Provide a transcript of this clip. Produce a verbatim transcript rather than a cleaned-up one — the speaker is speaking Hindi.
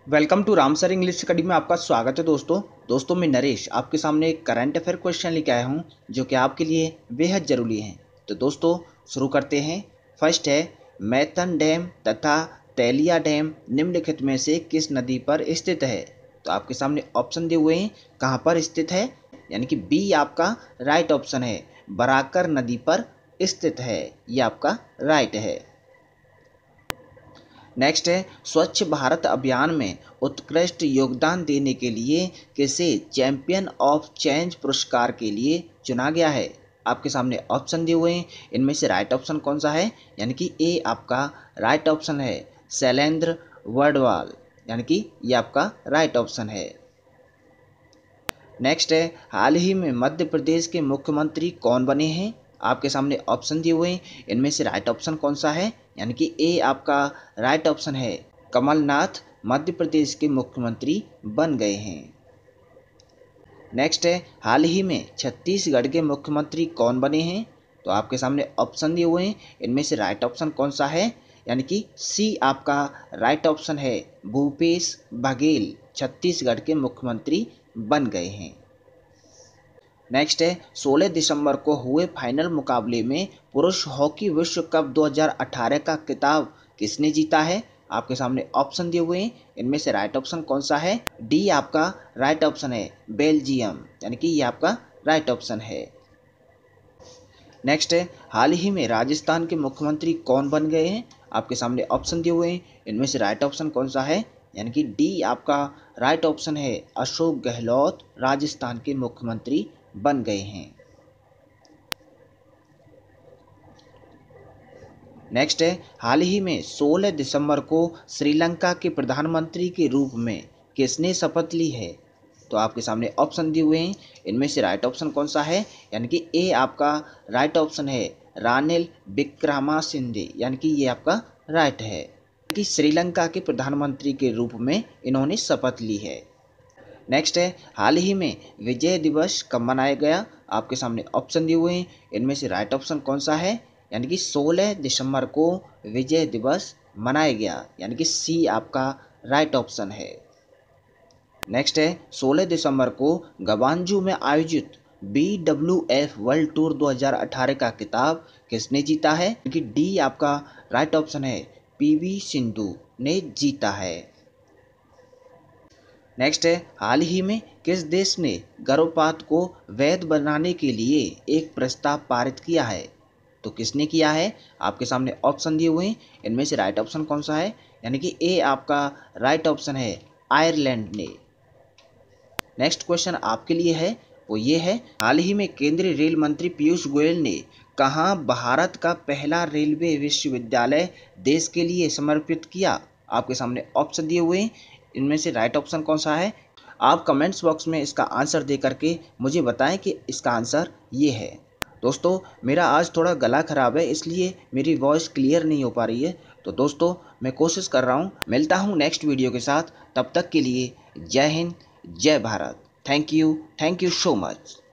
Welcome to Ram sir English academy में आपका स्वागत है दोस्तों दोस्तों मैं नरेश आपके सामने एक करंट अफेयर क्वेश्चन लेके आया हूं जो कि आपके लिए बेहद ज़रूरी है। तो दोस्तों शुरू करते हैं। फर्स्ट है, मैथन डैम तथा तेलिया डैम निम्नलिखित में से किस नदी पर स्थित है। तो आपके सामने ऑप्शन दिए हुए हैं कहाँ पर स्थित है, यानी कि बी आपका राइट ऑप्शन है, बराकर नदी पर स्थित है, ये आपका राइट है। नेक्स्ट है, स्वच्छ भारत अभियान में उत्कृष्ट योगदान देने के लिए किसे चैंपियन ऑफ चेंज पुरस्कार के लिए चुना गया है। आपके सामने ऑप्शन दिए हुए हैं, इनमें से राइट ऑप्शन कौन सा है, यानी कि ए आपका राइट ऑप्शन है, शैलेंद्र वर्डवाल, यानी कि ये आपका राइट ऑप्शन है। नेक्स्ट है, हाल ही में मध्य प्रदेश के मुख्यमंत्री कौन बने हैं। आपके सामने ऑप्शन दिए हुए हैं, इनमें से राइट ऑप्शन कौन सा है, यानी कि ए आपका राइट ऑप्शन है, कमलनाथ मध्य प्रदेश के मुख्यमंत्री बन गए हैं। नेक्स्ट है, हाल ही में छत्तीसगढ़ के मुख्यमंत्री कौन बने हैं। तो आपके सामने ऑप्शन दिए हुए हैं, इनमें से राइट ऑप्शन कौन सा है, यानी कि सी आपका राइट ऑप्शन है, भूपेश बघेल छत्तीसगढ़ के मुख्यमंत्री बन गए हैं। नेक्स्ट है, सोलह दिसंबर को हुए फाइनल मुकाबले में पुरुष हॉकी विश्व कप दो हज़ार अठारह का खिताब किसने जीता है। आपके सामने ऑप्शन दिए हुए हैं, इनमें से राइट ऑप्शन कौन सा है, डी आपका राइट ऑप्शन है, बेल्जियम, यानी कि ये आपका राइट ऑप्शन है। नेक्स्ट है, हाल ही में राजस्थान के मुख्यमंत्री कौन बन गए हैं। आपके सामने ऑप्शन दिए हुए हैं, इनमें से राइट ऑप्शन कौन सा है, यानी कि डी आपका राइट ऑप्शन है, अशोक गहलोत राजस्थान के मुख्यमंत्री बन गए हैं। नेक्स्ट है, हाल ही में सोलह दिसंबर को श्रीलंका के प्रधानमंत्री के रूप में किसने शपथ ली है। तो आपके सामने ऑप्शन दिए हुए हैं, इनमें से राइट ऑप्शन कौन सा है, यानी कि ए आपका राइट ऑप्शन है, रानिल विक्रमासिंघे, यानी कि ये आपका राइट है कि श्रीलंका के प्रधानमंत्री के रूप में इन्होंने शपथ ली है। नेक्स्ट है, हाल ही में विजय दिवस कब मनाया गया। आपके सामने ऑप्शन दिए हुए हैं, इनमें से राइट ऑप्शन कौन सा है, यानी कि सोलह दिसंबर को विजय दिवस मनाया गया, यानी कि सी आपका राइट ऑप्शन है। नेक्स्ट है, सोलह दिसंबर को गवांजू में आयोजित B W F world tour दो हज़ार अठारह का खिताब किसने जीता है, क्योंकि डी आपका राइट ऑप्शन है, पीवी सिंधु ने जीता है। नेक्स्ट है, हाल ही में किस देश ने गर्भपात को वैध बनाने के लिए एक प्रस्ताव पारित किया है। तो किसने किया है। आपके सामने ऑप्शन दिए हुए हैं, इनमें से राइट ऑप्शन कौन सा है, यानी कि ए आपका राइट ऑप्शन है, आयरलैंड ने। नेक्स्ट क्वेश्चन आपके लिए है, वो ये है, हाल ही में केंद्रीय रेल मंत्री पीयूष गोयल ने कहाँ भारत का पहला रेलवे विश्वविद्यालय देश के लिए समर्पित किया। आपके सामने ऑप्शन दिए हुए हैं, इनमें से राइट ऑप्शन कौन सा है। आप कमेंट्स बॉक्स में इसका आंसर दे करके मुझे बताएं कि इसका आंसर ये है। दोस्तों मेरा आज थोड़ा गला ख़राब है, इसलिए मेरी वॉइस क्लियर नहीं हो पा रही है। तो दोस्तों मैं कोशिश कर रहा हूँ, मिलता हूँ नेक्स्ट वीडियो के साथ। तब तक के लिए जय हिंद, जय Bharat. Thank you, thank you so much.